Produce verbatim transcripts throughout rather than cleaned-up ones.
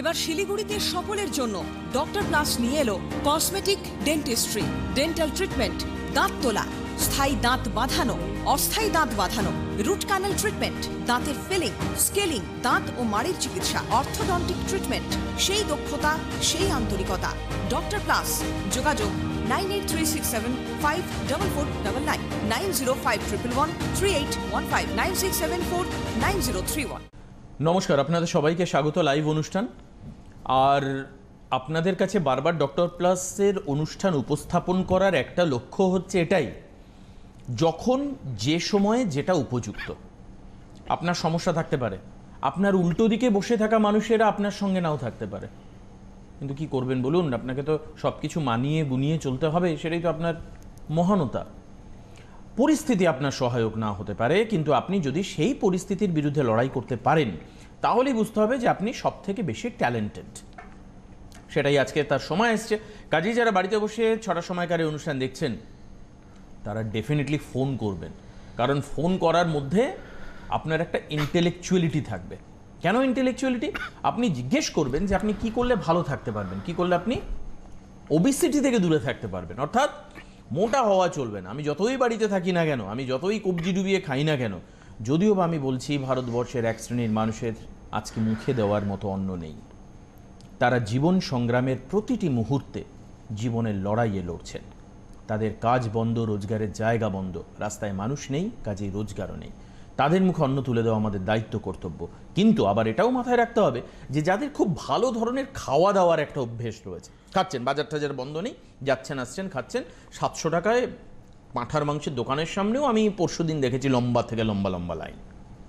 এবার শিলিগুড়িতে সকলের জন্য ডক্টর প্লাস নিয়ে এলো কসমেটিক ডেন্টিস্ট্রি, ডেন্টাল ট্রিটমেন্ট, দাঁত তোলা, স্থায়ী দাঁত বাঁধানো, অস্থায়ী দাঁত বাঁধানো, রুট ক্যানেল ট্রিটমেন্ট, দাঁতের ফিলিং, স্কেলিং, দাঁত ও মাড়ির চিকিৎসা, অর্থোডন্টিক ট্রিটমেন্ট, সেই দক্ষতা সেই আন্তরিকতা। ডক্টর প্লাস, যোগাযোগ nine eight three six seven five double four double nine, nine zero five triple one three eight one five, nine six seven four nine zero three one. নমস্কার, আপনাদের সবাইকে স্বাগত live অনুষ্ঠান। আর আপনাদের কাছে বারবার ডক্টর প্লাসের অনুষ্ঠান উপস্থাপন করার একটা লক্ষ্য হচ্ছে এটাই, যখন যে সময়ে যেটা উপযুক্ত। আপনার সমস্যা থাকতে পারে, আপনার উল্টো দিকে বসে থাকা মানুষেরা আপনার সঙ্গে নাও থাকতে পারে, কিন্তু কি করবেন বলুন? আপনাকে তো সব কিছু মানিয়ে গুনিয়ে চলতে হবে, সেটাই তো আপনার মহানতা। পরিস্থিতি আপনার সহায়ক না হতে পারে, কিন্তু আপনি যদি সেই পরিস্থিতির বিরুদ্ধে লড়াই করতে পারেন তাহলেই বুঝতে হবে যে আপনি সব থেকে বেশি ট্যালেন্টেড। সেটাই আজকে তার সময় এসছে। কাজেই যারা বাড়িতে বসে ছটার সময়কার এই অনুষ্ঠান দেখছেন তারা ডেফিনেটলি ফোন করবেন, কারণ ফোন করার মধ্যে আপনার একটা ইন্টেলেকচুয়ালিটি থাকবে। কেন ইন্টেলেকচুয়ালিটি? আপনি জিজ্ঞেস করবেন যে আপনি কি করলে ভালো থাকতে পারবেন, কি করলে আপনি ওবেসিটি থেকে দূরে থাকতে পারবেন। অর্থাৎ মোটা হওয়া চলবে না। আমি যতই বাড়িতে থাকি না কেন, আমি যতই কবজি ডুবিয়ে খাই না কেন, যদিও বা আমি বলছি ভারতবর্ষের এক শ্রেণীর মানুষের আজকে মুখে দেওয়ার মতো অন্ন নেই। তারা জীবন সংগ্রামের প্রতিটি মুহূর্তে জীবনের লড়াইয়ে লড়ছেন। তাদের কাজ বন্ধ, রোজগারের জায়গা বন্ধ, রাস্তায় মানুষ নেই, কাজেই রোজগারও নেই। তাদের মুখে অন্ন তুলে দেওয়া আমাদের দায়িত্ব, কর্তব্য। কিন্তু আবার এটাও মাথায় রাখতে হবে যে যাদের খুব ভালো ধরনের খাওয়া দাওয়ার একটা অভ্যেস রয়েছে, খাচ্ছেন, বাজার টাজার বন্ধ নেই, যাচ্ছেন আসছেন খাচ্ছেন, সাতশো টাকায় পাঁঠার মাংসের দোকানের সামনেও আমি পরশু দিন দেখেছি লম্বা থেকে লম্বা লম্বা লাইন।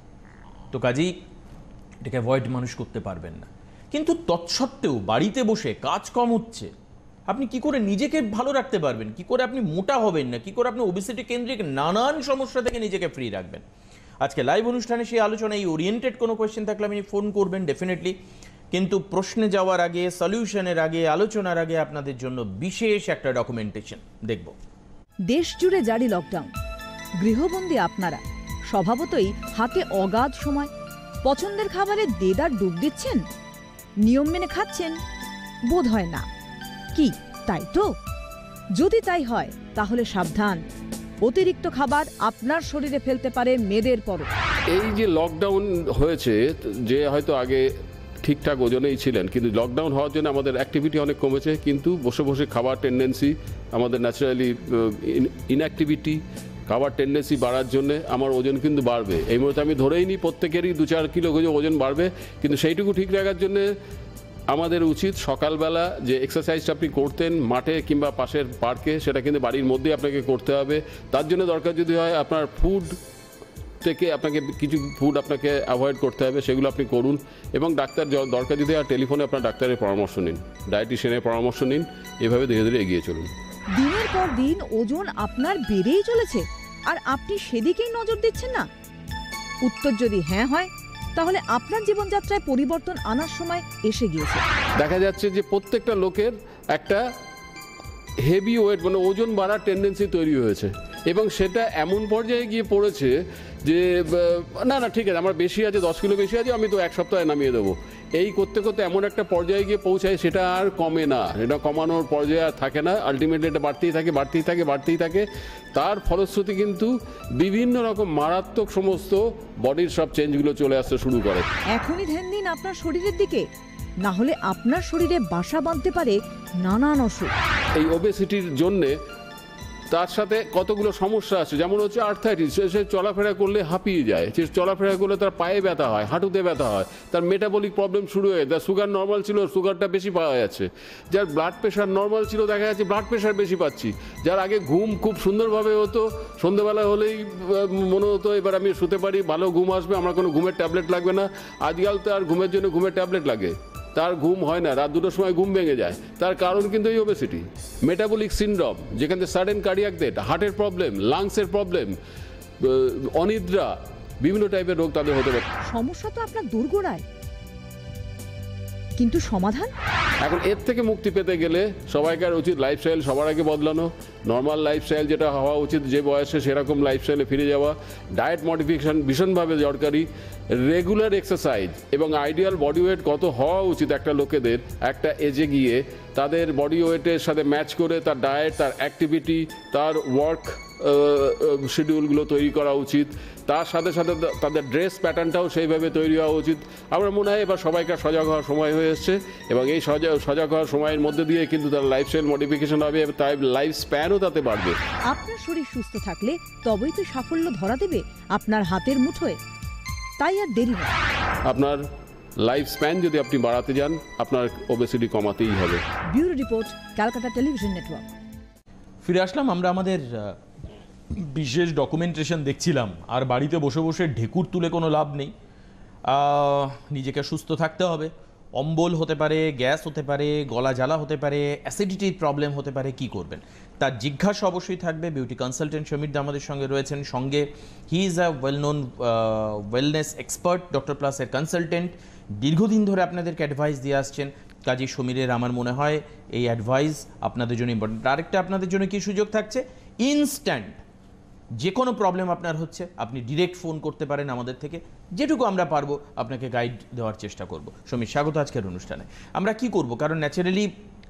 তো কাজেই এটাকে অ্যাভয়েড মানুষ করতে পারবেন না। কিন্তু তৎসত্ত্বেও বাড়িতে বসে কাজ কম হচ্ছে, আপনি কি করে নিজেকে ভালো রাখতে পারবেন, কি করে আপনি মোটা হবেন না, কি করে আপনি ওবেসিটি কেন্দ্রিক নানান সমস্যা থেকে নিজেকে ফ্রি রাখবেন, আজকে লাইভ অনুষ্ঠানে সেই আলোচনা। এই ওরিয়েন্টেড কোনো কোয়েশ্চেন থাকলে আপনি ফোন করবেন ডেফিনেটলি, কিন্তু প্রশ্নে যাওয়ার আগে, সলিউশনের আগে, আলোচনার আগে আপনাদের জন্য বিশেষ একটা ডকুমেন্টেশন দেখব। দেশ জুড়ে জারি লকডাউন, গৃহবন্দী আপনারা স্বভাবতই হাতে অগাধ সময়। পছন্দের খাবারে দেদার ডুব দিচ্ছেন, নিয়ম মেনে খাচ্ছেন? বোধ হয় না। কি তাই তো? যদি তাই হয় তাহলে সাবধান, অতিরিক্ত খাবার আপনার শরীরে ফেলতে পারে মেদের পরশ। এই যে লকডাউন হয়েছে, যে হয়তো আগে ঠিকঠাক ওজনেই ছিলেন, কিন্তু লকডাউন হওয়ার জন্য আমাদের অ্যাক্টিভিটি অনেক কমেছে, কিন্তু বসে বসে খাবার টেন্ডেন্সি, আমাদের ন্যাচারালি ইনঅ্যাক্টিভিটি, খাবার টেন্ডেন্সি বাড়ার জন্য আমার ওজন কিন্তু বাড়বে। এই মুহূর্তে আমি ধরেই নিই প্রত্যেকেরই দু চার কিলো ওজন বাড়বে, কিন্তু সেইটুকু ঠিক রাখার জন্যে আমাদের উচিত সকালবেলা যে এক্সারসাইজটা আপনি করতেন মাঠে কিংবা পাশের পার্কে, সেটা কিন্তু বাড়ির মধ্যেই আপনাকে করতে হবে। তার জন্য দরকার যদি হয় আপনার ফুড থেকে আপনাকে কিছু ফুড আপনাকে অ্যাভয়েড করতে হবে, সেগুলো আপনি করুন। এবং ডাক্তার দরকার যদি আর টেলিফোনে আপনার ডাক্তারের পরামর্শ নিন, ডায়েটিশিয়ানের পরামর্শ নিন। এভাবে ধীরে ধীরে এগিয়ে চলুন। দিনের পর দিন ওজন আপনার বেড়েই চলেছে, আর আপনি সেদিকেই নজর দিচ্ছেন না? উত্তর যদি হ্যাঁ হয়, তাহলে আপনার জীবনযাত্রায় পরিবর্তন আনার সময় এসে গিয়েছে। দেখা যাচ্ছে যে প্রত্যেকটা লোকের একটা হেভি ওয়েট, মানে ওজন বাড়ার টেন্ডেন্সি তৈরি হয়েছে, এবং সেটা এমন পর্যায়ে গিয়ে পড়েছে যে না না ঠিক আছে, আমার বেশি আছে, দশ কিলো বেশি আছে, আমি তো এক সপ্তাহে নামিয়ে দেবো। এই করতে করতে এমন একটা পর্যায়ে গিয়ে পৌঁছায়, সেটা আর কমে না, এটা কমানোর পর্যায়ে আর থাকে না। আলটিমেটলি এটা বাড়তেই থাকে বাড়তেই থাকে বাড়তেই থাকে। তার ফলশ্রুতি কিন্তু বিভিন্ন রকম মারাত্মক সমস্ত বডির সব চেঞ্জগুলো চলে আসতে শুরু করে। এখনই ধ্যান দিন আপনার শরীরের দিকে, না হলে আপনার শরীরে বাসা বাঁধতে পারে নানান অসুখ। এই ওবেসিটির জন্যে তার সাথে কতগুলো সমস্যা আছে, যেমন হচ্ছে আর্থাইটিস, সে চলাফেরা করলে হাঁপিয়ে যায়, সে চলাফেরা করলে তার পায়ে ব্যথা হয়, হাঁটুতে ব্যথা হয়, তার মেটাবলিক প্রবলেম শুরু হয়ে যায়, সুগার নর্মাল ছিল সুগারটা বেশি পাওয়া যাচ্ছে, যার ব্লাড প্রেশার নর্মাল ছিল দেখা যাচ্ছে ব্লাড প্রেশার বেশি পাচ্ছি, যার আগে ঘুম খুব সুন্দরভাবে হতো, সন্ধ্যেবেলা হলেই মনে হতো এবার আমি শুতে পারি, ভালো ঘুম আসবে, আমার কোনো ঘুমের ট্যাবলেট লাগবে না। আজকাল তো আর ঘুমের জন্য ঘুমের ট্যাবলেট লাগে, তার ঘুম হয় না, রাত দুটোর সময় ঘুম ভেঙে যায়। তার কারণ কিন্তু এই ওবেসিটি। মেটাবলিক সিনড্রোম, যেখানে সাডেন কার্ডিয়াক ডেথ, হার্টের প্রবলেম, লাংসের প্রবলেম, অনিদ্রা, বিভিন্ন টাইপের রোগ তাদের হতে পারে। সমস্যা তো আপনার দোরগোড়ায়। কিন্তু সমাধান? এখন এর থেকে মুক্তি পেতে গেলে সবাইকার উচিত লাইফস্টাইল সবার আগে বদলানো, নর্মাল লাইফস্টাইল যেটা হওয়া উচিত যে বয়সে সেরকম লাইফস্টাইলে ফিরে যাওয়া, ডায়েট মডিফিকেশন ভীষণভাবে দরকারি, রেগুলার এক্সারসাইজ এবং আইডিয়াল বডি ওয়েট কত হওয়া উচিত একটা লোকেদের একটা এজে গিয়ে তাদের বডি ওয়েটের সাথে ম্যাচ করে তার ডায়েট, তার অ্যাক্টিভিটি, তার ওয়ার্ক শিডিউলগুলো তৈরি করা উচিত। তার সাথে সাথে তাদের ড্রেস প্যাটার্নটাও সেইভাবে তৈরি হওয়া উচিত। আমার মনে হয় এবার সবাইকার সজাগ হওয়ার সময় হয়ে এসছে এবং এই সজাগ সজাগ হওয়ার সময়ের মধ্যে দিয়ে কিন্তু তার লাইফস্টাইল মডিফিকেশন হবে, তাই লাইফ স্প্যানও তাতে বাড়বে। আপনার শরীর সুস্থ থাকলে তবেই তো সাফল্য ধরা দেবে আপনার হাতের মুঠোয়। তাই আর দেরি নয়, আপনার লাইফ স্প্যান যদি আপনি বাড়াতে যান আপনার ওবেসিটি কমাতেই হবে। Bureau report, Calcutta television network. ফিরে আসলাম আমরা আমাদের বিশেষ ডকুমেন্টেশন দেখছিলাম, আর বাড়িতে বসে বসে ঢেকুর তুলে কোনো লাভ নেই। নিজেকে সুস্থ থাকতে হবে। অম্বল হতে পারে, গ্যাস হতে পারে, গলা জ্বালা হতে পারে, অ্যাসিডিটির প্রবলেম হতে পারে, কি করবেন তার জিজ্ঞাসা অবশ্যই থাকবে। বিউটি কনসালটেন্ট সমীর দা আমাদের সঙ্গে রয়েছেন, সঙ্গে he is a well known wellness expert, doctor প্লাসের কনসালটেন্ট, দীর্ঘদিন ধরে আপনাদেরকে অ্যাডভাইস দিয়ে আসছেন। কাজী সমীরের আমার মনে হয় এই অ্যাডভাইস আপনাদের জন্য ইম্পর্টেন্ট। আরেকটা আপনাদের জন্য কি সুযোগ থাকছে, ইনস্ট্যান্ট যে কোনো প্রবলেম আপনার হচ্ছে আপনি ডিরেক্ট ফোন করতে পারেন আমাদের থেকে, যেটুকু আমরা পারবো আপনাকে গাইড দেওয়ার চেষ্টা করব। সমীর, স্বাগত আজকের অনুষ্ঠানে। আমরা কি করব, কারণ naturally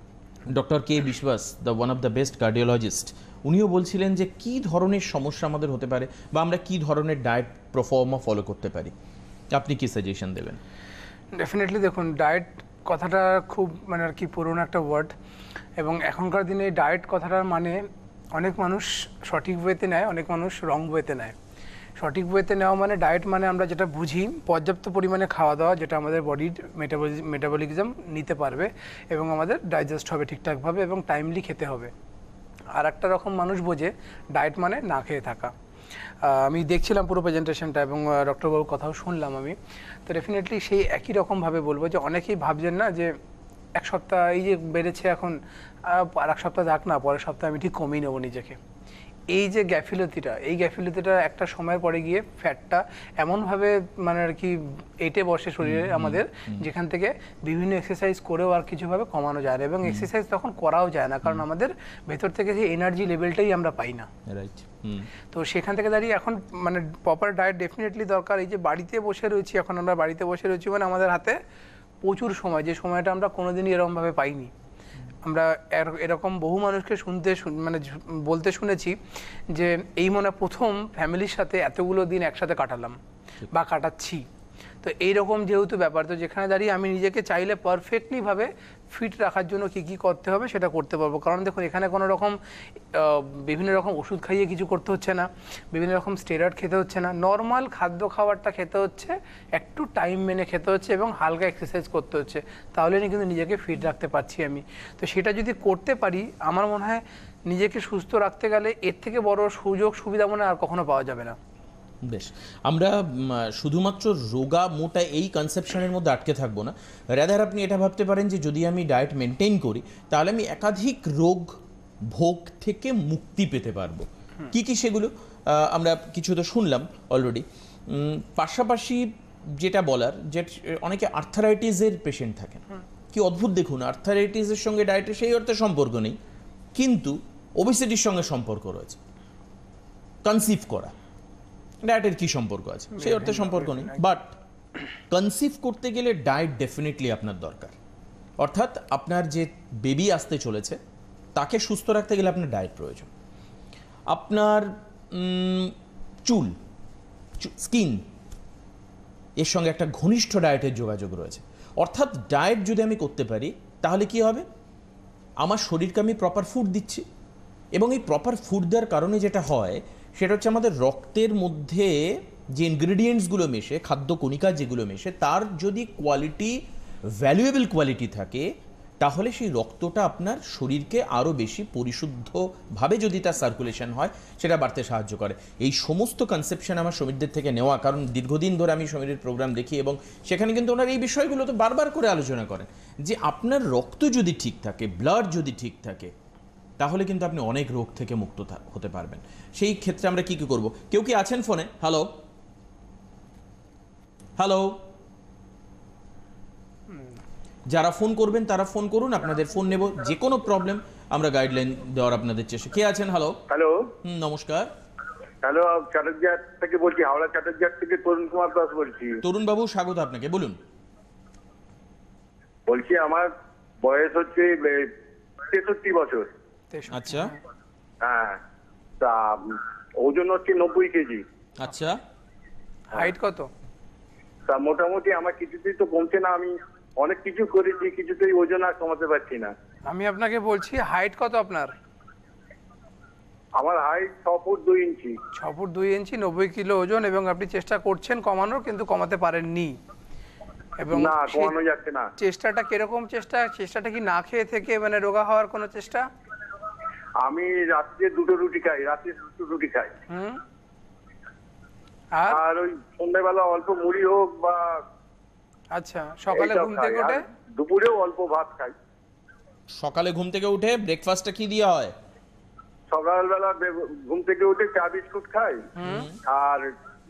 doctor K Biswas, the one of the best cardiologist, উনিও বলছিলেন যে কি ধরনের সমস্যা আমাদের হতে পারে বা আমরা কি ধরনের ডায়েট প্রফর্মা ফলো করতে পারি। আপনি কি সাজেশন দেবেন? ডেফিনেটলি দেখুন, ডায়েট কথাটা খুব মানে আর কি পুরনো একটা ওয়ার্ড, এবং এখনকার দিনে ডায়েট কথাটার মানে অনেক মানুষ সঠিক ওয়েতে নেয়, অনেক মানুষ রং ওয়েতে নেয়। সঠিক ওয়েতে নেওয়া মানে ডায়েট মানে আমরা যেটা বুঝি পর্যাপ্ত পরিমাণে খাওয়া দাওয়া, যেটা আমাদের বডির মেটাবলি মেটাবলিজম নিতে পারবে এবং আমাদের ডাইজেস্ট হবে ঠিকঠাকভাবে এবং টাইমলি খেতে হবে। আর একটা রকম মানুষ বোঝে ডায়েট মানে না খেয়ে থাকা। আমি দেখছিলাম পুরো প্রেজেন্টেশনটা এবং ডক্টরবাবুর কথাও শুনলাম আমি, তো ডেফিনেটলি সেই একই রকমভাবে বলবো যে অনেকেই ভাবছেন না যে এক সপ্তাহ এই যে বেড়েছে এখন আর এক সপ্তাহ যাক না, পরের সপ্তাহে আমি ঠিক কমিয়ে নেবো নিজেকে। এই যে গ্যাফিলতিটা, এই গ্যাফিলতিটা একটা সময়ের পরে গিয়ে ফ্যাটটা এমনভাবে মানে আর কি এঁটে বসে শরীরে আমাদের, যেখান থেকে বিভিন্ন এক্সারসাইজ করেও আর কিছুভাবে কমানো যায় না, এবং এক্সারসাইজ তখন করাও যায় না, কারণ আমাদের ভেতর থেকে যে এনার্জি লেভেলটাই আমরা পাই না। রাইট। তো সেখান থেকে দাঁড়িয়ে এখন মানে প্রপার ডায়েট ডেফিনেটলি দরকার। এই যে বাড়িতে বসে রয়েছি, এখন আমরা বাড়িতে বসে রয়েছি মানে আমাদের হাতে প্রচুর সময়, যে সময়টা আমরা কোনোদিনই এরকমভাবে পাইনি। আমরা এরকম বহু মানুষকে শুনতে মানে বলতে শুনেছি যে এই মনে প্রথম ফ্যামিলির সাথে এতগুলো দিন একসাথে কাটালাম বা কাটাচ্ছি। তো এইরকম যেহেতু ব্যাপার, তো যেখানে দাঁড়িয়ে আমি নিজেকে চাইলে পারফেক্টলিভাবে ফিট রাখার জন্য কি কি করতে হবে সেটা করতে পারবো। কারণ দেখুন, এখানে কোনো রকম বিভিন্ন রকম ওষুধ খাইয়ে কিছু করতে হচ্ছে না, বিভিন্ন রকম স্টেরয়েড খেতে হচ্ছে না, নর্মাল খাদ্য খাবারটা খেতে হচ্ছে, একটু টাইম মেনে খেতে হচ্ছে এবং হালকা এক্সারসাইজ করতে হচ্ছে, তাহলে কিন্তু নিজেকে ফিট রাখতে পারছি আমি। তো সেটা যদি করতে পারি, আমার মনে হয় নিজেকে সুস্থ রাখতে গেলে এর থেকে বড় সুযোগ সুবিধা মনে আর কখনো পাওয়া যাবে না। বেশ, আমরা শুধুমাত্র রোগা মোটা এই কনসেপশনের মধ্যে আটকে থাকবো না। রাদার আপনি এটা ভাবতে পারেন যে যদি আমি ডায়েট মেনটেন করি তাহলে আমি একাধিক রোগ ভোগ থেকে মুক্তি পেতে পারবো। কি কি সেগুলো আমরা কিছু তো শুনলাম অলরেডি। পাশাপাশি যেটা বলার, যে অনেকে আর্থারাইটিসের পেশেন্ট থাকেন, কি অদ্ভুত দেখুন, আর্থারাইটিসের সঙ্গে ডায়েটের সেই অর্থে সম্পর্ক নেই, কিন্তু ওবেসিটির সঙ্গে সম্পর্ক রয়েছে। কনসিভ করা, ডায়েটের কি সম্পর্ক আছে সেই অর্থে সম্পর্ক নেই, বাট কনসিভ করতে গেলে ডায়েট ডেফিনেটলি আপনার দরকার। অর্থাৎ আপনার যে বেবি আসতে চলেছে তাকে সুস্থ রাখতে গেলে আপনার ডায়েট প্রয়োজন। আপনার চুল, স্কিন, এর সঙ্গে একটা ঘনিষ্ঠ ডায়েটের যোগাযোগ রয়েছে। অর্থাৎ ডায়েট যদি আমি করতে পারি তাহলে কি হবে, আমার শরীরকে আমি প্রপার ফুড দিচ্ছি, এবং এই প্রপার ফুড দেওয়ার কারণে যেটা হয় সেটা হচ্ছে আমাদের রক্তের মধ্যে যে ইনগ্রেডিয়েন্টসগুলো মেশে, খাদ্য কণিকা যেগুলো মেশে, তার যদি কোয়ালিটি ভ্যালুয়েবল কোয়ালিটি থাকে তাহলে সেই রক্তটা আপনার শরীরকে আরও বেশি পরিশুদ্ধভাবে যদি তার সার্কুলেশন হয় সেটা বাড়তে সাহায্য করে। এই সমস্ত কনসেপশন আমার সমীরদের থেকে নেওয়া, কারণ দীর্ঘদিন ধরে আমি সমীরের প্রোগ্রাম দেখি এবং সেখানে কিন্তু ওনারা এই বিষয়গুলো তো বারবার করে আলোচনা করেন যে আপনার রক্ত যদি ঠিক থাকে, ব্লাড যদি ঠিক থাকে, তাহলে কিন্তু আপনি অনেক রোগ থেকে মুক্ত হতে পারবেন। সেই ক্ষেত্রে আমরা কি কি করব? কেউ কি আছেন ফোনে? হ্যালো হ্যালো যারা ফোন করবেন তারা ফোন করুন, আপনাদের ফোন নেব, যে কোনো প্রবলেম আমরা গাইডলাইন দেওয়ার আপনাদের চেষ্টা। কে আছেন? হ্যালো। হ্যালো হুম, নমস্কার। হ্যালো চাটুর্জাট থেকে বলছি, হাওড়া চাটুর্জাট থেকে তরুণ কুমার দাস বলছি। তরুণ বাবু, স্বাগত আপনাকে, বলুন। বলছি আমার বয়স হচ্ছে তেষট্টি বছর। আচ্ছা হ্যাঁ, তা ওজন হচ্ছে নব্বই কেজি। আচ্ছা, হাইট কত? তা মোটামুটি আমার কিছুতেই তো কমছে না, আমি অনেক কিছু করেছি, কিছুতেই ওজন আর কমাতে পারছি না। আমি আপনাকে বলছি হাইট কত আপনার? আমার হাইট ছ ফুট দুই ইঞ্চি। ছ ফুট দুই ইঞ্চি, নব্বই কিলো ওজন, এবং আপনি চেষ্টা করছেন কমানোর, কিন্তু কমাতে পারেননি। এবং না, সেই কমানো যাচ্ছে না। চেষ্টাটা কিরকম চেষ্টা? চেষ্টাটা কি না খেয়ে থেকে মানে রোগা হওয়ার কোনো চেষ্টা? আমি রাত্রে দুটো রুটি খাই, রাত্রে দুটো রুটি খাই। হুম। আর আর ওই সন্ধ্যাবেলা অল্প মুড়ি হোক বা আচ্ছা, সকালে এইসব ঘুম খাই। থেকে আর উঠে দুপুরেও অল্প ভাত খাই। সকালে ঘুম থেকে উঠে ব্রেকফাস্টটা কি দিয়ে হয়? সকালবেলা বে- ঘুম থেকে উঠে চা বিস্কুট খাই, আর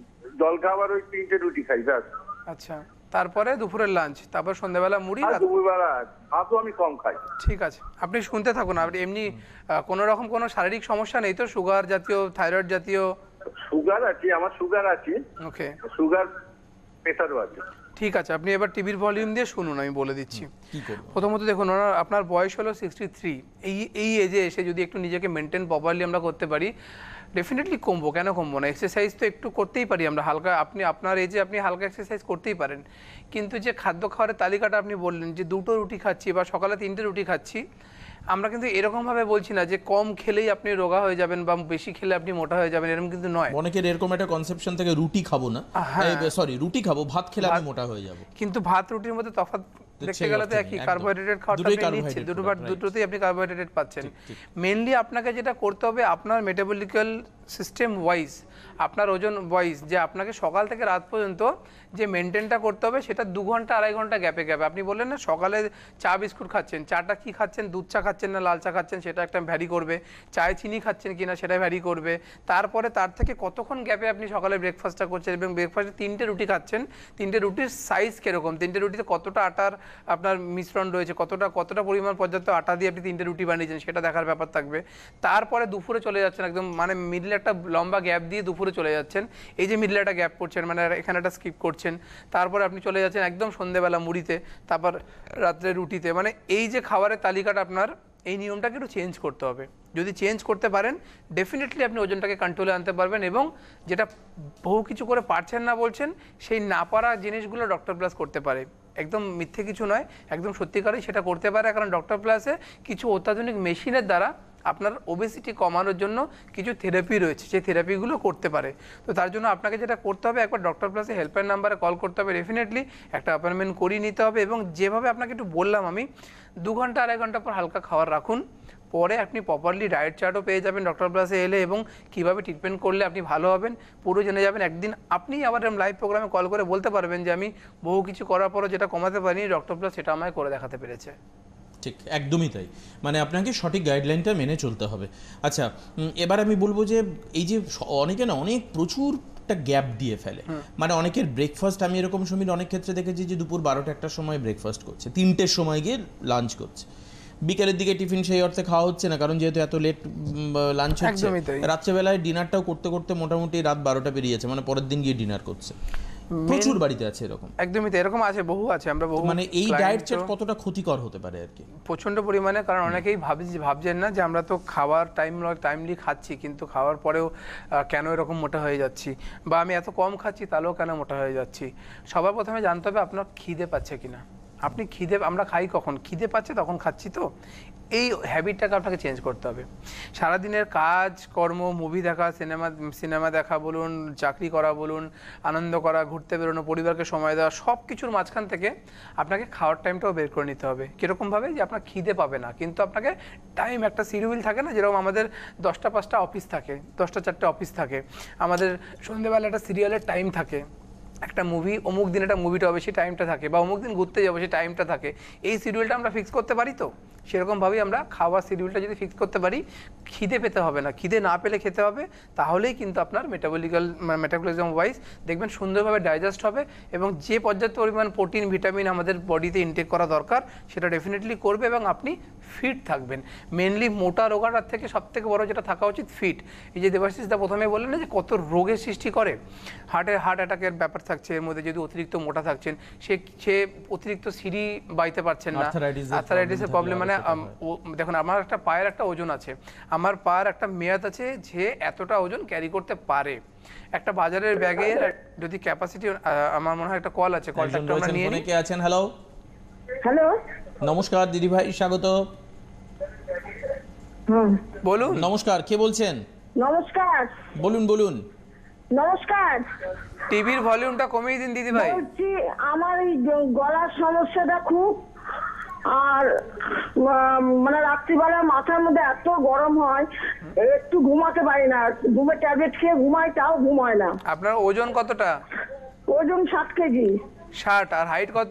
জল খাবার ওই তিনটে রুটি খাই ব্যাস। আচ্ছা, তারপরে দুপুরের লাঞ্চ, তারপর সন্ধ্যাবেলা মুড়ি, আর রাত- দুপুরবেলা ভাতও আমি কম খাই। ঠিক আছে, আপনি শুনতে থাকুন। আপনি এমনি আহ, কোনো রকম কোনো শারীরিক সমস্যা নেই তো? সুগার জাতীয়, থাইরয়েড জাতীয়? সুগার আছে, আমার সুগার আছে, ওকে, সুগার প্রেসারও আছে। ঠিক আছে। আপনি এবার টিভির ভলিউম দিয়ে শুনুন, আমি বলে দিচ্ছি। কি করবো? প্রথমত দেখুন, ওনার আপনার বয়স হলো সিক্সটি থ্রি। এই এই এজে এসে যদি একটু নিজেকে মেনটেন প্রপারলি আমরা করতে পারি, ডেফিনেটলি কমবো। কেন কমবো না? এক্সারসাইজ তো একটু করতেই পারি আমরা হালকা। আপনি আপনার এজে আপনি হালকা এক্সারসাইজ করতেই পারেন, কিন্তু যে খাদ্য খাওয়ারের তালিকাটা আপনি বললেন যে দুটো রুটি খাচ্ছি বা সকালে তিনটে রুটি খাচ্ছি, আমরা কিন্তু এরকমভাবে বলছি না যে কম খেলেই আপনি রোগা হয়ে যাবেন বা বেশি খেলে আপনি মোটা হয়ে যাবেন, এরকম কিন্তু নয়। অনেকের এরকম একটা কনসেপশন থেকে রুটি খাবো না, হ্যাঁ। সরি রুটি খাবো, ভাত খেলে আমি মোটা হয়ে যাব। কিন্তু ভাত রুটির মধ্যে তফাৎ দেখতে সেই গেলে তো অর্থে একই, নেই, কার্বোহাইড্রেট খাওয়াটা দুটোই আপনি নিচ্ছেন, carbohydrate দুটো খাবার, right. দুটোতেই আপনি কার্বোহাইড্রেট পাচ্ছেন। মেনলি আপনাকে যেটা করতে হবে, আপনার মেটাবলিক্যাল সিস্টেম ওয়াইজ, আপনার ওজন ওয়াইজ, যে আপনাকে সকাল থেকে রাত পর্যন্ত যে মেনটেনটা করতে হবে, সেটা দু ঘন্টা আড়াই ঘন্টা গ্যাপে গ্যাপে। আপনি বললেন না সকালে চা বিস্কুট খাচ্ছেন, চাটা কি খাচ্ছেন, দুধ চা খাচ্ছেন না লাল চা খাচ্ছেন, সেটা একটা ভ্যারি করবে। চায়ে চিনি খাচ্ছেন কিনা সেটা ভ্যারি করবে। তারপরে তার থেকে কতক্ষণ গ্যাপে আপনি সকালে ব্রেকফাস্টটা করছেন, এবং ব্রেকফাস্টে তিনটে রুটি খাচ্ছেন, তিনটে রুটির সাইজ কিরকম, তিনটে রুটিতে কতটা আটার আপনার মিশ্রণ রয়েছে, কতটা কতটা পরিমাণ পর্যাপ্ত আটা দিয়ে আপনি তিনটে রুটি বানিয়েছেন, সেটা দেখার ব্যাপার থাকবে। তারপরে দুপুরে চলে যাচ্ছেন, একদম মানে মিডলে একটা লম্বা গ্যাপ দিয়ে দুপুরে চলে যাচ্ছেন। এই যে মিডলে একটা গ্যাপ করছেন, মানে এখানে একটা স্কিপ করছেন, তারপরে আপনি চলে যাচ্ছেন একদম সন্ধ্যেবেলা মুড়িতে, তারপর রাত্রে রুটিতে। মানে এই যে খাবারের তালিকাটা আপনার, এই নিয়মটাকে একটু চেঞ্জ করতে হবে। যদি চেঞ্জ করতে পারেন, ডেফিনেটলি আপনি ওজনটাকে কন্ট্রোলে আনতে পারবেন। এবং যেটা বহু কিছু করে পারছেন না বলছেন, সেই না পারা জিনিসগুলো ডক্টর প্লাস করতে পারে। একদম মিথ্যে কিছু নয়, একদম সত্যিকারই সেটা করতে পারে। কারণ ডক্টর প্লাসে কিছু অত্যাধুনিক মেশিনের দ্বারা আপনার ওবেসিটি কমানোর জন্য কিছু থেরাপি রয়েছে, সেই থেরাপিগুলো করতে পারে। তো তার জন্য আপনাকে যেটা করতে হবে, একবার ডক্টর প্লাসে হেল্পলাইন নাম্বারে কল করতে হবে, ডেফিনেটলি একটা অ্যাপয়েন্টমেন্ট করিয়ে নিতে হবে। এবং যেভাবে আপনাকে একটু বললাম আমি, দু ঘন্টা আড়াই ঘন্টা পর হালকা খাবার রাখুন, পরে আপনি প্রপারলি ডায়েট চার্টও পেয়ে যাবেন ডক্টর প্লাসে এলে, এবং কীভাবে ট্রিটমেন্ট করলে আপনি ভালো হবেন পুরো জেনে যাবেন। একদিন আপনি আবার লাইভ প্রোগ্রামে কল করে বলতে পারবেন যে আমি বহু কিছু করার পরও যেটা কমাতে পারিনি, ডক্টর প্লাস সেটা আমায় করে দেখাতে পেরেছে। ঠিক, একদমই তাই। মানে আপনাকে সঠিক গাইডলাইনটা মেনে চলতে হবে। আচ্ছা, উম, এবার আমি বলবো যে এই যে স- অনেকে না অনেক প্রচুর একটা গ্যাপ দিয়ে ফেলে। মানে অনেকের ব্রেকফাস্ট, আমি এরকম সময় অনেক ক্ষেত্রে দেখেছি যে দুপুর বারোটা একটার সময় ব্রেকফাস্ট করছে, তিনটের সময় গিয়ে লাঞ্চ করছে, বিকেলের দিকে টিফিন সেই অর্থে খাওয়া হচ্ছে না, কারণ যেহেতু এত লেট লাঞ্চ হচ্ছে, একদমই তাই। রাত্রেবেলায় ডিনারটাও করতে করতে মোটামুটি রাত বারোটা পেরিয়ে যাচ্ছে, মানে পরের দিন গিয়ে ডিনার করছে। প্রচুর বাড়িতে আছে এরকম। একদমই তাই, এরকম আছে, বহু আছে। আমরা বহু মানে এই client ডায়েট তো- চার্ট কতটা ক্ষতিকর হতে পারে আর কি? প্রচণ্ড পরিমাণে। কারণ অনেকেই ভাবছি ভাবছেন না যে আমরা তো খাবার টাইম টাইমলি খাচ্ছি, কিন্তু খাওয়ার পরেও আহ, কেন এরকম মোটা হয়ে যাচ্ছি, বা আমি এত কম খাচ্ছি তাহলেও কেন মোটা হয়ে যাচ্ছি। সবার প্রথমে জানতে হবে আপনার খিদে পাচ্ছে কিনা। আপনি খিদে, আমরা খাই কখন, খিদে পাচ্ছে তখন খাচ্ছি তো। এই হ্যাবিটটাকে আপনাকে চেঞ্জ করতে হবে। সারাদিনের কাজ কর্ম, মুভি দেখা, সিনেমা সিনেমা দেখা বলুন, চাকরি করা বলুন, আনন্দ করা, ঘুরতে বেরোনো, পরিবারকে সময় দেওয়া, সব কিছুর মাঝখান থেকে আপনাকে খাওয়ার টাইমটাও বের করে নিতে হবে। কীরকমভাবে? যে আপনার খিদে পাবে না, কিন্তু আপনাকে টাইম, একটা শিডিউল থাকে না, যেরকম আমাদের দশটা পাঁচটা অফিস থাকে, দশটা চারটে অফিস থাকে, আমাদের সন্ধ্যেবেলা একটা সিরিয়ালের টাইম থাকে, একটা মুভি অমুক দিন একটা মুভিটা হবে সেই টাইমটা থাকে, বা অমুক দিন ঘুরতে যাবো সেই টাইমটা থাকে। এই শিডিউলটা আমরা ফিক্স করতে পারি তো? সেরকমভাবেই আমরা খাওয়ার শিডিউলটা যদি ফিক্স করতে পারি, খিদে পেতে হবে না, খিদে না পেলে খেতে হবে, তাহলেই কিন্তু আপনার মেটাবলিক্যাল মেটাবলিজম ওয়াইজ দেখবেন সুন্দরভাবে ডাইজেস্ট হবে এবং যে পর্যাপ্ত পরিমাণ প্রোটিন ভিটামিন আমাদের বডিতে ইনটেক করা দরকার সেটা ডেফিনেটলি করবে এবং আপনি ফিট থাকবেন। মেনলি মোটা রোগাটার থেকে সব থেকে বড় যেটা থাকা উচিত ফিট। এই যে দেবাশিস দা প্রথমে বললেন না যে কত রোগের সৃষ্টি করে, হার্টের হার্ট অ্যাটাকের ব্যাপার থাকছে এর মধ্যে, যদি অতিরিক্ত মোটা থাকছেন সে সে অতিরিক্ত সিঁড়ি বাইতে পারছেন না, আর্থারাইটিসের প্রবলেম। মানে দেখুন আমার একটা পায়ের একটা ওজন আছে, আমার পায়ের একটা মেয়াদ আছে যে এতটা ওজন ক্যারি করতে পারে। একটা বাজারের ব্যাগের যদি ক্যাপাসিটি, আমার মনে হয় একটা কল আছে, কলটা আমরা নিয়ে নিই। কে আছেন? হ্যালো হ্যালো, নমস্কার দিদি ভাই, স্বাগত। বলুন। নমস্কার, কে বলছেন? নমস্কার। বলুন বলুন। নমস্কার। টিভির ভলিউমটা কমিয়ে দিন দিদি ভাই। বলছি আমার এই গলার সমস্যাটা খুব, আর মানে রাত্রিবেলা মাথার মধ্যে এত গরম হয়, একটু ঘুমাতে পারি না, ঘুমের ট্যাবলেট খেয়ে ঘুমাই তাও ঘুম হয় না। আপনার ওজন কতটা? ওজন ষাট কেজি। ষাট। আর হাইট কত?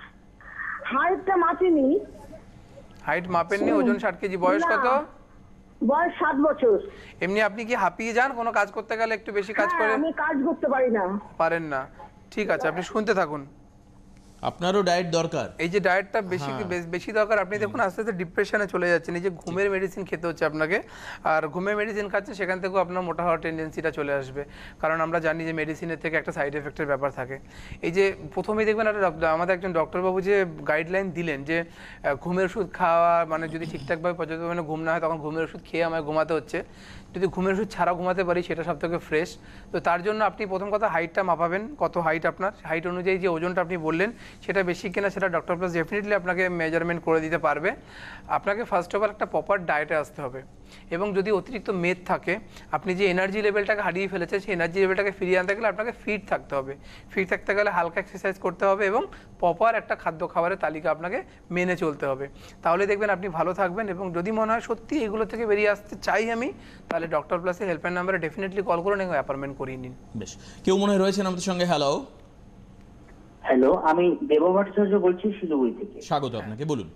হাইটটা মাপিনি। হাইট মাপেননি, ওজন ষাট কেজি। বয়স কত? বয়স সাত বছর। এমনি আপনি কি হাঁপিয়ে যান কোনো কাজ করতে গেলে? একটু বেশি কাজ করে? আমি কাজ করতে পারি না। পারেন না, ঠিক আছে, আপনি শুনতে থাকুন। আপনারও ডায়েট দরকার। এই যে ডায়েটটা বেশি বেশি দরকার। আপনি দেখুন আস্তে আস্তে ডিপ্রেশনে চলে যাচ্ছেন, এই যে ঘুমের মেডিসিন খেতে হচ্ছে আপনাকে, আর ঘুমের মেডিসিন খাচ্ছেন সেখান থেকেও আপনার মোটা হওয়ার টেন্ডেন্সিটা চলে আসবে, কারণ আমরা জানি যে মেডিসিনের থেকে একটা সাইড এফেক্টের ব্যাপার থাকে। এই যে প্রথমেই দেখবেন একটা আমাদের একজন ডক্টরবাবু যে গাইডলাইন দিলেন যে ঘুমের ওষুধ খাওয়া, মানে যদি ঠিকঠাকভাবে পর্যাপ্ত পরিমাণে ঘুম না হয় তখন ঘুমের ওষুধ খেয়ে আমায় ঘুমাতে হচ্ছে। যদি ঘুমের ওষুধ ছাড়া ঘুমাতে পারি সেটা সব থেকে ফ্রেশ। তো তার জন্য আপনি প্রথম কথা হাইটটা মাপাবেন, কত হাইট আপনার, হাইট অনুযায়ী যে ওজনটা আপনি বললেন সেটা বেশি কিনা সেটা ডক্টর প্লাস ডেফিনেটলি আপনাকে মেজারমেন্ট করে দিতে পারবে। আপনাকে ফার্স্ট অফ অল একটা প্রপার ডায়েটে আসতে হবে, এবং যদি অতিরিক্ত মেদ থাকে, আপনি যে এনার্জি লেভেলটাকে হারিয়ে ফেলেছেন সেই এনার্জি লেভেলটাকে ফিরিয়ে আনতে গেলে আপনাকে ফিট থাকতে হবে। ফিট থাকতে গেলে হালকা এক্সারসাইজ করতে হবে এবং প্রপার একটা খাদ্য খাবারের তালিকা আপনাকে মেনে চলতে হবে, তাহলে দেখবেন আপনি ভালো থাকবেন। এবং যদি মনে হয় সত্যি এগুলো থেকে বেরিয়ে আসতে চাই আমি, তাহলে ডক্টর প্লাসের হেল্পলাইন নাম্বারে ডেফিনেটলি কল করুন এবং অ্যাপয়েন্টমেন্ট করিয়ে নিন। বেশ, কেউ মনে হয় রয়েছেন আমাদের সঙ্গে। হ্যালো হ্যালো, আমি দেবভট্টাচার্য বলছি শিলিগুড়ি থেকে। স্বাগত আপনাকে, বলুন।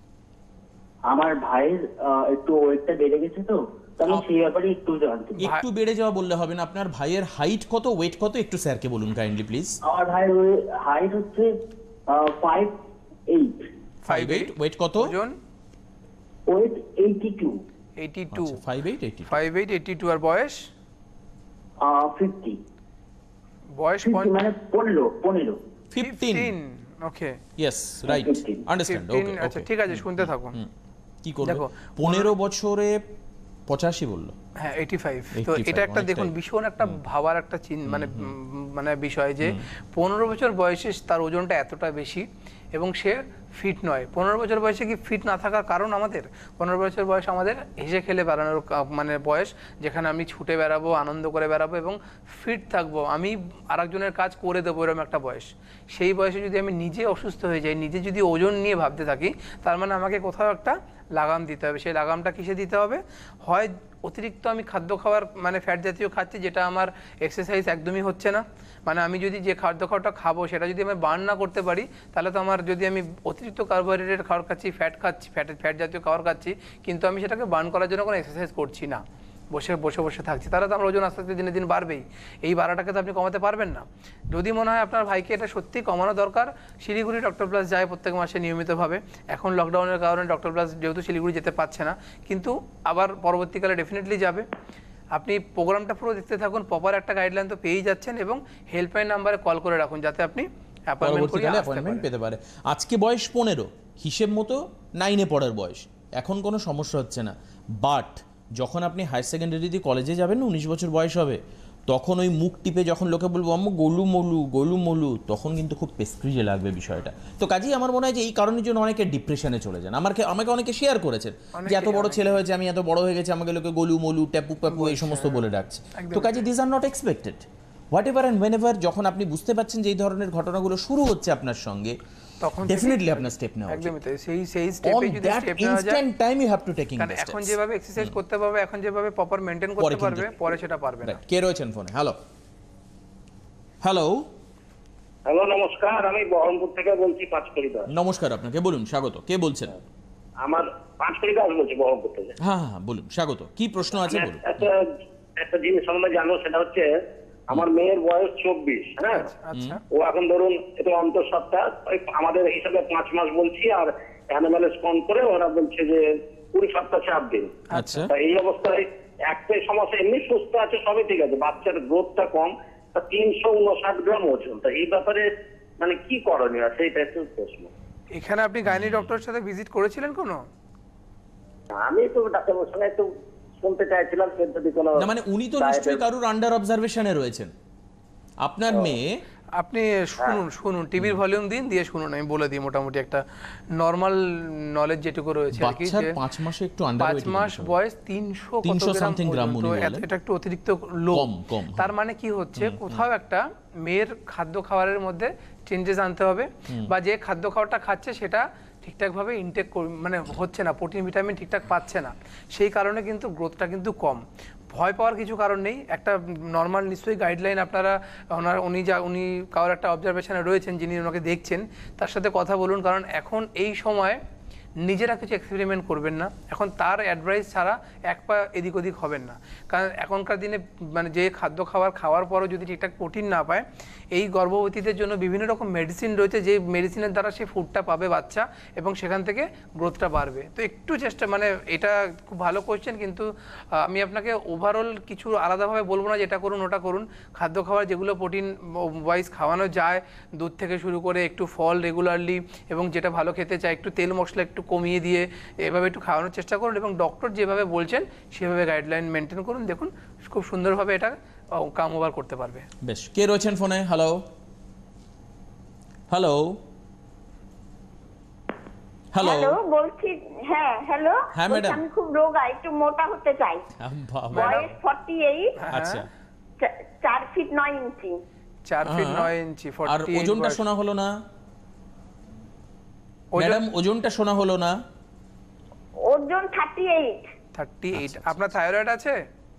আমার ভাইয়ের একটু ওয়েটটা বেড়ে গেছে, তো আমি সেই ব্যাপারে একটু জানতে চাই। একটু বেড়ে যাওয়া বললে হবে না, আপনার ভাইয়ের হাইট কত, ওয়েট কত, একটু স্যারকে বলুন কাইন্ডলি প্লিজ। আমার ভাইয়ের হাইট হচ্ছে five eight. Five eight. Weight কত? ওজন? Weight eighty two. Eighty two. Five eight eighty two. Five eight eighty two. আর বয়স? ফিফটি। বয়স মানে পনেরো পনেরো fifteen. Okay, yes, right, understand. ওকে, আচ্ছা ঠিক আছে, শুনতে থাকুন। কি করব? পনেরো বছরে পঁচাশি বললো। হ্যাঁ, এইটি ফাইভ। তো এটা একটা দেখুন ভীষণ একটা ভাবার একটা মানে মানে বিষয় যে পনেরো বছর বয়সে তার ওজনটা এতটা বেশি এবং সে ফিট নয়। পনেরো বছর বয়সে কি ফিট না থাকার কারণ আমাদের? পনেরো বছর বয়স আমাদের হেসে খেলে বেড়ানোর মানে বয়স, যেখানে আমি ছুটে বেড়াবো, আনন্দ করে বেড়াবো এবং ফিট থাকবো, আমি আরেকজনের কাজ করে দেবো, এরকম একটা বয়স। সেই বয়সে যদি আমি নিজে অসুস্থ হয়ে যাই, নিজে যদি ওজন নিয়ে ভাবতে থাকি, তার মানে আমাকে কোথাও একটা লাগাম দিতে হবে। সেই লাগামটা কিসে দিতে হবে? হয় অতিরিক্ত আমি খাদ্য খাবার মানে ফ্যাট জাতীয় খাচ্ছি, যেটা আমার এক্সারসাইজ একদমই হচ্ছে না, মানে আমি যদি যে খাদ্য খাবারটা খাবো সেটা যদি আমি বার্ন না করতে পারি, তাহলে তো আমার, যদি আমি অতিরিক্ত কার্বোহাইড্রেটের খাবার খাচ্ছি, ফ্যাট খাচ্ছি, ফ্যাট ফ্যাট জাতীয় খাবার খাচ্ছি, কিন্তু আমি সেটাকে বার্ন করার জন্য কোনো এক্সারসাইজ করছি না, বসে বসে বসে থাকছি, তাহলে তো আমার ওজন আস্তে আস্তে দিনে দিন বাড়বেই। এই বাড়াটাকে তো আপনি কমাতে পারবেন না। যদি মনে হয় আপনার ভাইকে এটা সত্যি কমানো দরকার, শিলিগুড়ি ডক্টর প্লাস যায় প্রত্যেক মাসে নিয়মিতভাবে। এখন লকডাউনের কারণে ডক্টর প্লাস যেহেতু শিলিগুড়ি যেতে পারছে না, কিন্তু আবার পরবর্তীকালে ডেফিনেটলি যাবে। আপনি প্রোগ্রামটা পুরো দেখতে থাকুন, প্রপার একটা গাইডলাইন তো পেয়েই যাচ্ছেন, এবং হেল্পলাইন নাম্বারে কল করে রাখুন যাতে আপনি অ্যাপয়েন্টমেন্ট পেতে পারে। আজকে বয়স পনেরো, হিসেব মতো নাইনে পড়ার বয়স, এখন কোনো সমস্যা হচ্ছে না। বাট যখন আপনি হায়ার সেকেন্ডারিতে কলেজে যাবেন, উনিশ বছর বয়স হবে, তখন ওই মুখ টিপে যখন লোকে বলবো আম্মু গোলু মলু গোলু মলু, তখন কিন্তু খুব পেস্ক্রিজে লাগবে বিষয়টা। তো কাজেই আমার মনে হয় যে এই কারণের জন্য অনেকে ডিপ্রেশনে চলে যান। আমাকে আমাকে অনেকে শেয়ার করেছেন যে এত বড় ছেলে হয়েছে, আমি এত বড় হয়ে গেছি, আমাকে লোকে গোলু মলু ট্যাপু প্যাপু এই সমস্ত বলে ডাকছে। তো কাজে this are not expected. Whatever and whenever যখন আপনি বুঝতে পারছেন যে এই ধরনের ঘটনাগুলো শুরু হচ্ছে আপনার সঙ্গে, তখন ডেফিনেটলি আপনার স্টেপ নেওয়া উচিত। একদমই তাই। সেই সেই স্টেপে যদি স্টেপ নেওয়া যায়, instant time you have to taking কারণ এখন যেভাবে এক্সারসাইজ করতে পারবে, এখন যেভাবে প্রপার মেইনটেইন করতে পারবে, পরে সেটা পারবে না। কে রয়েছেন ফোনে? হ্যালো হ্যালো হ্যালো, নমস্কার, আমি বহরমপুর থেকে বলছি, পাঁচকড়িদা। নমস্কার আপনাকে, বলুন, স্বাগত। কে বলছেন? আমার পাঁচ তারিখ আসবো বহরমপুর থেকে। হ্যাঁ হ্যাঁ বলুন, স্বাগত। কি প্রশ্ন আছে বলুন। একটা একটা জিনিস আমরা জানো, সেটা হচ্ছে আমার মেয়ের বয়স চব্বিশ। হ্যাঁ, ও এখন ধরুন এটা অন্তঃসত্ত্বা, আমাদের হিসাবে পাঁচ মাস বলছি, আর অ্যানিমাল স্কন করে ওরা বলছে যে কুড়ি সপ্তাহ চার দিন। আচ্ছা, এই অবস্থায় একটাই সমস্যা, এমনি সুস্থ আছে, সবই ঠিক আছে, বাচ্চার গ্রোথটা কম, তা তিনশো উনষাট গ্রাম ওজন। তা এই ব্যাপারে মানে কি করণীয় আছে, এটা একটু প্রশ্ন। এখানে আপনি গাইনি ডক্টরের সাথে ভিজিট করেছিলেন কোনো? আমি তো ডাক্তারবাবুর সঙ্গে একটু শুনতে চাইছিলাম, যদি কোনো না মানে উনি তো নিশ্চয়ই কারুর আন্ডার অবজারভেশনে রয়েছেন। আপনার মেয়ে, আপনি শুনুন শুনুন টিভির ভলিউম দিন, দিয়ে শুনুন, আমি বলে দিই মোটামুটি একটা নরমাল নলেজ যেটুকু রয়েছে আর কি, বাচ্চার যে পাঁচ মাসে একটু আন্ডার পাঁচ মাস বয়স তিনশো তিনশো something গ্রাম ওজন, উনি তো বলেন। এটা একটু অতিরিক্ত লো। কম, কম, তার মানে কি হচ্ছে, কোথাও একটা মেয়ের খাদ্য খাবারের মধ্যে চেঞ্জেস আনতে হবে, বা যে খাদ্য খাবারটা খাচ্ছে সেটা ঠিকঠাকভাবে ইনটেক মানে হচ্ছে না, প্রোটিন ভিটামিন ঠিকঠাক পাচ্ছে না, সেই কারণে কিন্তু গ্রোথটা কিন্তু কম। ভয় পাওয়ার কিছু কারণ নেই, একটা নর্মাল নিশ্চয়ই গাইডলাইন আপনারা ওনার উনি যা উনি কারোর একটা অবজারভেশনে রয়েছেন যিনি ওনাকে দেখছেন, তার সাথে কথা বলুন, কারণ এখন এই সময় নিজেরা কিছু এক্সপেরিমেন্ট করবেন না, এখন তার অ্যাডভাইস ছাড়া এক পা এদিক ওদিক হবেন না। কারণ এখনকার দিনে মানে যে খাদ্য খাবার খাওয়ার পরও যদি ঠিকঠাক প্রোটিন না পায়, এই গর্ভবতীদের জন্য বিভিন্ন রকম মেডিসিন রয়েছে, যে মেডিসিনের দ্বারা সে ফুডটা পাবে বাচ্চা, এবং সেখান থেকে গ্রোথটা বাড়বে। তো একটু চেষ্টা, মানে এটা খুব ভালো কোয়েশ্চেন, কিন্তু আমি আপনাকে ওভারঅল কিছু আলাদাভাবে বলবো না যে এটা করুন ওটা করুন। খাদ্য খাবার যেগুলো প্রোটিন ওয়াইজ খাওয়ানো যায়, দুধ থেকে শুরু করে একটু ফল রেগুলারলি, এবং যেটা ভালো খেতে চায় একটু তেল মশলা একটু কমিয়ে দিয়ে এভাবে একটু খাওয়ানোর চেষ্টা করুন, এবং ডক্টর যেভাবে বলছেন সেভাবে গাইডলাইন মেনটেন করুন, দেখুন খুব সুন্দরভাবে এটা কাম ওভার করতে পারবে। বেশ, কে রয়েছেন ফোনে? হ্যালো হ্যালো হ্যালো হ্যালো, বলছি। হ্যাঁ হ্যালো, হ্যাঁ ম্যাডাম, আমি খুব রোগা, একটু মোটা হতে চাই। বয়স ফর্টি এইট, আচ্ছা, চার ফিট নয় ইঞ্চি। চার ফিট নয় ইঞ্চি। আর ওজনটা শোনা হলো না ম্যাডাম, ওজনটা শোনা হলো না। ওজন থার্টি এইট। Thirty eight. আপনার থাইরয়েড আছে?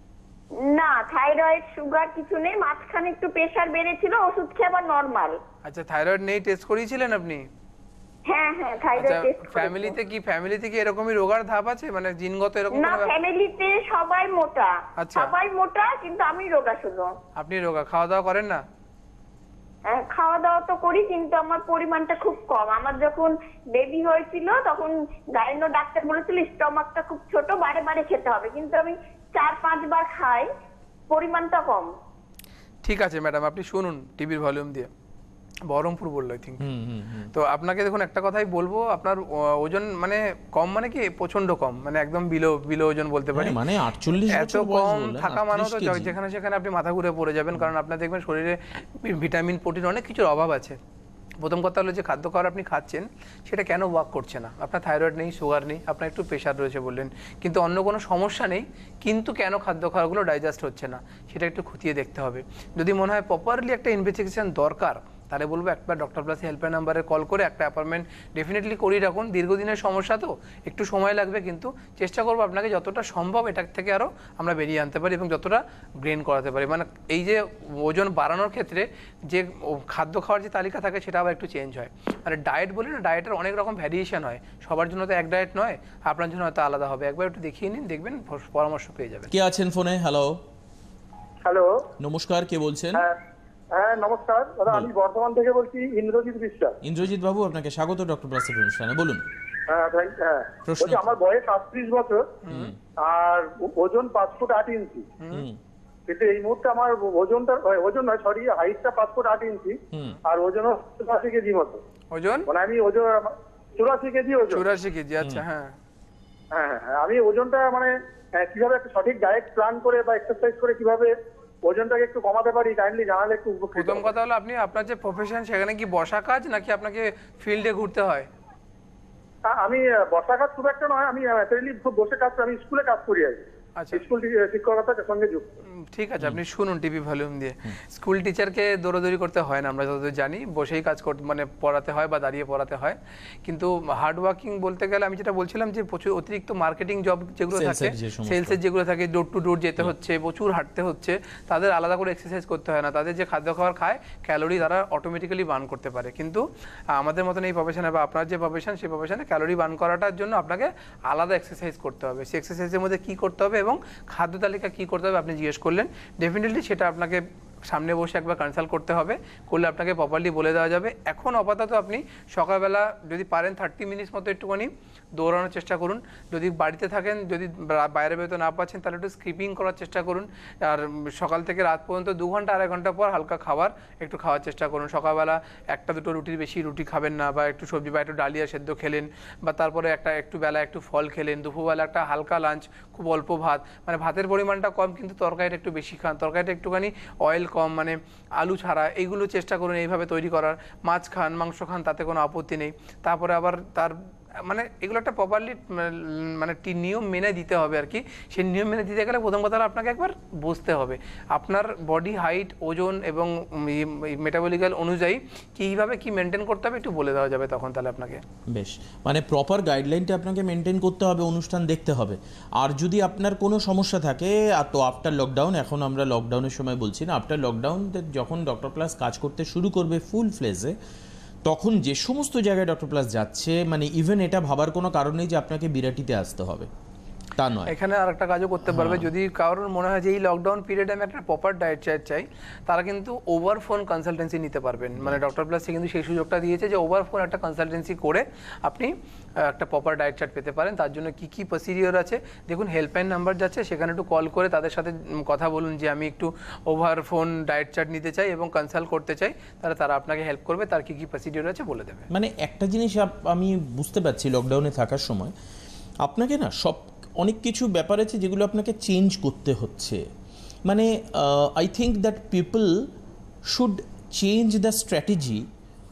না, থাইরয়েড সুগার কিছু নেই, মাঝখানে একটু প্রেসার বেড়েছিল, ওষুধ খেয়ে আবার নরমাল। আচ্ছা, থাইরয়েড নেই, টেস্ট করিয়েছিলেন আপনি? হ্যাঁ হ্যাঁ, থাইরয়েড টেস্ট করেছি। ফ্যামিলিতে কি ফ্যামিলিতে কি এরকমই রোগার ধাপ আছে, মানে জিনগত এরকম? না, ফ্যামিলিতে সবাই মোটা। সবাই মোটা, কিন্তু আমি রোগা শুধু। আপনি রোগা? খাওয়া দাওয়া করেন না? খাওয়া দাওয়া তো করি, কিন্তু আমার পরিমাণটা খুব কম। আমার যখন বেবি হয়েছিল তখন গাইনো ডাক্তার বলেছিল স্টমাকটা খুব ছোট, বারে বারে খেতে হবে, কিন্তু আমি চার পাঁচবার খাই, পরিমাণটা কম। ঠিক আছে ম্যাডাম, আপনি শুনুন টিভির ভলিউম দিয়ে। বহরমপুর বললো আই থিঙ্ক। তো আপনাকে দেখুন একটা কথাই বলবো, আপনার ওজন মানে কম মানে কি প্রচন্ড কম, মানে একদম বিলো বিলো ওজন বলতে পারি, মানে আটচল্লিশ এত কম থাকা মানে তো যেখানে সেখানে আপনি মাথা ঘুরে পড়ে যাবেন, কারণ আপনার দেখবেন শরীরে ভিটামিন প্রোটিন অনেক কিছুর অভাব আছে। প্রথম কথা হলো যে খাদ্য খাবার আপনি খাচ্ছেন সেটা কেন ওয়ার্ক করছে না। আপনার থাইরয়েড নেই, সুগার নেই, আপনার একটু প্রেশার রয়েছে বললেন, কিন্তু অন্য কোনো সমস্যা নেই, কিন্তু কেন খাদ্য খাবারগুলো ডাইজেস্ট হচ্ছে না সেটা একটু খতিয়ে দেখতে হবে। যদি মনে হয় প্রপারলি একটা ইনভেস্টিগেশন দরকার, তাহলে বলবো একবার ডক্টর প্লাস হেল্পলাইন নাম্বারে কল করে একটা অ্যাপয়েন্টমেন্ট ডেফিনেটলি করিয়ে রাখুন। দীর্ঘদিনের সমস্যা তো একটু সময় লাগবে, কিন্তু চেষ্টা করবো আপনাকে যতটা সম্ভব এটার থেকে আরও আমরা বেরিয়ে আনতে পারি এবং যতটা গ্রেন করাতে পারি। মানে এই যে ওজন বাড়ানোর ক্ষেত্রে যে খাদ্য খাওয়ার যে তালিকা থাকে সেটা আবার একটু চেঞ্জ হয়। মানে ডায়েট বলি না, ডায়েটের অনেক রকম ভ্যারিয়েশন হয়, সবার জন্য তো এক ডায়েট নয়, আপনার জন্য হয়তো আলাদা হবে। একবার একটু দেখিয়ে নিন, দেখবেন পরামর্শ পেয়ে যাবেন। কে আছেন ফোনে? হ্যালো হ্যালো, নমস্কার, কে বলছেন? হ্যাঁ নমস্কার দাদা, আমি বর্ধমান থেকে বলছি, ইন্দ্রজিৎ বিশ্বাস। ইন্দ্রজিৎ বাবু, আপনাকে স্বাগত ডক্টর প্লাসের অনুষ্ঠানে, বলুন। হ্যাঁ হ্যাঁ, বলছি আমার বয়স আটত্রিশ বছর আর ওজন পাঁচ ফুট আট ইঞ্চি, কিন্তু এই মুহূর্তে আমার ওজনটা ওজন নয় সরি হাইটটা পাঁচ ফুট আট ইঞ্চি আর ওজন চুরাশি কেজি মতো। ওজন মানে আমি ওজন চুরাশি কেজি ওজন। চুরাশি কেজি, আচ্ছা। হ্যাঁ হ্যাঁ হ্যাঁ, আমি ওজনটা মানে কিভাবে একটা সঠিক ডায়েট প্ল্যান করে বা এক্সারসাইজ করে কিভাবে ওজনটাকে একটু কমাতে পারি কাইন্ডলি জানালে একটু উপকৃত। প্রথম কথা হলো আপনি আপনার যে প্রফেশন সেখানে কি বসা কাজ নাকি আপনাকে ফিল্ডে ঘুরতে হয়? আমি বসা কাজ খুব একটা নয়, আমি খুব বসে কাজ, আমি স্কুলে কাজ করি আর স্কুল শিক্ষকতার সঙ্গে যুক্ত। ঠিক আছে, আপনি শুনুন টিভি ভলিউম দিয়ে। স্কুল টিচারকে দৌড়াদৌড়ি করতে হয় না, আমরা যতদূর জানি বসেই কাজ করতে মানে পড়াতে হয় বা দাঁড়িয়ে পড়াতে হয়। কিন্তু হার্ড ওয়ার্কিং বলতে গেলে আমি যেটা বলছিলাম যে প্রচুর অতিরিক্ত মার্কেটিং জব যেগুলো থাকে, সেলসের যেগুলো থাকে, ডোর টু ডোর যেতে হচ্ছে, প্রচুর হাঁটতে হচ্ছে, তাদের আলাদা করে এক্সারসাইজ করতে হয় না। তাদের যে খাদ্য খাবার খায় ক্যালোরি তারা অটোমেটিক্যালি বার্ন করতে পারে। কিন্তু আমাদের মতন এই প্রফেশনে বা আপনার যে প্রফেশন সেই প্রফেশনে ক্যালোরি বার্ন করাটার জন্য আপনাকে আলাদা এক্সারসাইজ করতে হবে। সেই এক্সারসাইজের মধ্যে কী করতে হবে এবং খাদ্য তালিকা কী করতে হবে আপনি জিজ্ঞেস করলেন, ডেফিনেটলি সেটা আপনাকে সামনে বসে একবার কনসাল্ট করতে হবে, করলে আপনাকে প্রপারলি বলে দেওয়া যাবে। এখন আপাতত আপনি সকালবেলা যদি পারেন থার্টি মিনিটস মতো একটুখানি দৌড়ানোর চেষ্টা করুন। যদি বাড়িতে থাকেন, যদি বাইরে বেরোতে না পাচ্ছেন তাহলে একটু স্কিপিং করার চেষ্টা করুন। আর সকাল থেকে রাত পর্যন্ত দু ঘন্টা আড়াই ঘন্টা পর হালকা খাবার একটু খাওয়ার চেষ্টা করুন। সকালবেলা একটা দুটো রুটির বেশি রুটি খাবেন না, বা একটু সবজি বা একটু ডালিয়া সেদ্ধ খেলেন, বা তারপরে একটা একটু বেলা একটু ফল খেলেন। দুপুরবেলা একটা হালকা লাঞ্চ, খুব অল্প ভাত, মানে ভাতের পরিমাণটা কম কিন্তু তরকারিটা একটু বেশি খান, তরকারিটা একটুখানি অয়েল কম, মানে আলু ছাড়া, এইগুলো চেষ্টা করুন এইভাবে তৈরি করার। মাছ খান, মাংস খান, তাতে কোনো আপত্তি নেই। তারপরে আবার তার মানে এগুলো একটা প্রপারলি মানে নিয়ম মেনে দিতে হবে আর কি। সেই নিয়ম মেনে দিতে গেলে প্রথম কথা আপনাকে একবার বুঝতে হবে আপনার বডি হাইট, ওজন এবং মেটাবলিক্যাল অনুযায়ী কীভাবে কি মেনটেন করতে হবে একটু বলে দেওয়া যাবে তখন তাহলে আপনাকে। বেশ, মানে প্রপার গাইডলাইনটা আপনাকে মেনটেন করতে হবে, অনুষ্ঠান দেখতে হবে। আর যদি আপনার কোনো সমস্যা থাকে, আর তো আফটার লকডাউন, এখন আমরা লকডাউনের সময় বলছি না, আফটার লকডাউন যখন ডক্টর প্লাস কাজ করতে শুরু করবে ফুল ফ্লেজে, তখন যে সমস্ত জায়গায় ডক্টর প্লাস যাচ্ছে, মানে ইভেন এটা ভাবার কোনো কারণ নেই যে আপনাকে বিরাটিতে আসতে হবে, তা নয়। এখানে আর একটা কাজও করতে পারবে, যদি কারোর মনে হয় যে এই লকডাউন পিরিয়ডে আমি একটা প্রপার ডায়েট চার্ট চাই, তারা কিন্তু ওভার ফোন কনসালটেন্সি নিতে পারবেন। মানে ডক্টর প্লাস কিন্তু সেই সুযোগটা দিয়েছে যে ওভার ফোন একটা কনসালটেন্সি করে আপনি একটা প্রপার ডায়েট চার্ট পেতে পারেন। তার জন্য কী কী প্রসিডিওর আছে দেখুন, হেল্পলাইন নাম্বার যাচ্ছে, সেখানে একটু কল করে তাদের সাথে কথা বলুন যে আমি একটু ওভার ফোন ডায়েট চার্ট নিতে চাই এবং কনসাল্ট করতে চাই, তাহলে তারা আপনাকে হেল্প করবে, তার কী কী প্রসিডিওর আছে বলে দেবে। মানে একটা জিনিস আমি বুঝতে পারছি, লকডাউনে থাকার সময় আপনাকে না সব অনেক কিছু ব্যাপার আছে যেগুলো আপনাকে চেঞ্জ করতে হচ্ছে। মানে I think that people should change the strategy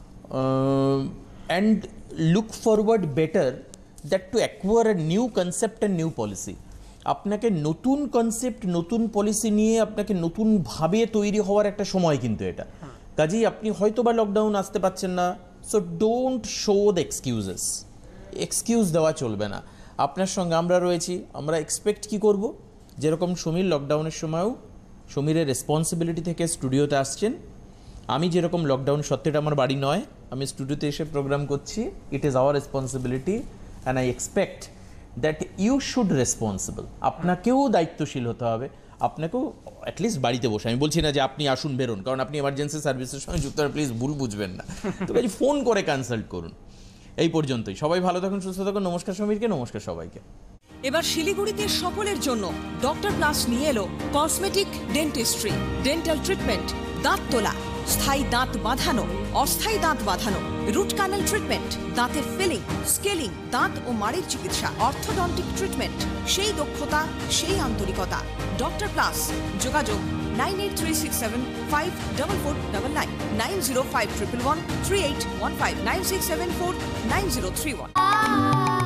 and look forward better that to acquire a new concept and new policy. আপনাকে নতুন কনসেপ্ট, নতুন পলিসি নিয়ে আপনাকে নতুনভাবে তৈরি হওয়ার একটা সময় কিন্তু এটা। কাজেই আপনি হয়তো বা লকডাউন আসতে পারছেন না, so don't show the excuses. Excuse দেওয়া চলবে না। আপনার সঙ্গে আমরা রয়েছি, আমরা এক্সপেক্ট কি করব, যেরকম সমীর লকডাউনের সময়ও সমীরের রেসপন্সিবিলিটি থেকে স্টুডিওতে আসছেন, আমি যেরকম লকডাউন সত্যিটা আমার বাড়ি নয়, আমি স্টুডিওতে এসে প্রোগ্রাম করছি, it is our responsibility and I expect that you should responsible. আপনাকেও দায়িত্বশীল হতে হবে, আপনাকেও অ্যাটলিস্ট বাড়িতে বসে, আমি বলছি না যে আপনি আসুন বেরোন, কারণ আপনি এমার্জেন্সি সার্ভিসের সঙ্গে যুক্ত হলে প্লিজ ভুল বুঝবেন না, তো কাজে ফোন করে কনসাল্ট করুন। এই পর্যন্তই, সবাই ভালো থাকুন, সুস্থ থাকুন। নমস্কার সমীরকে, নমস্কার সবাইকে। এবার শিলিগুড়িতে সকলের জন্য ডক্টর প্লাস নিয়ে এলো কসমেটিক ডেন্টিস্ট্রি, ডেন্টাল ট্রিটমেন্ট, দাঁত তোলা, স্থায়ী দাঁত বাঁধানো, অস্থায়ী দাঁত বাঁধানো, রুট ক্যানেল ট্রিটমেন্ট, দাঁতের ফিলিং, স্কেলিং, দাঁত ও মাড়ির চিকিৎসা, অর্থোডন্টিক ট্রিটমেন্ট, সেই দক্ষতা, সেই আন্তরিকতা। ডক্টর প্লাস, যোগাযোগ nine eight three six seven five double four double nine, nine zero five triple one three eight one five, nine six seven four nine zero three one.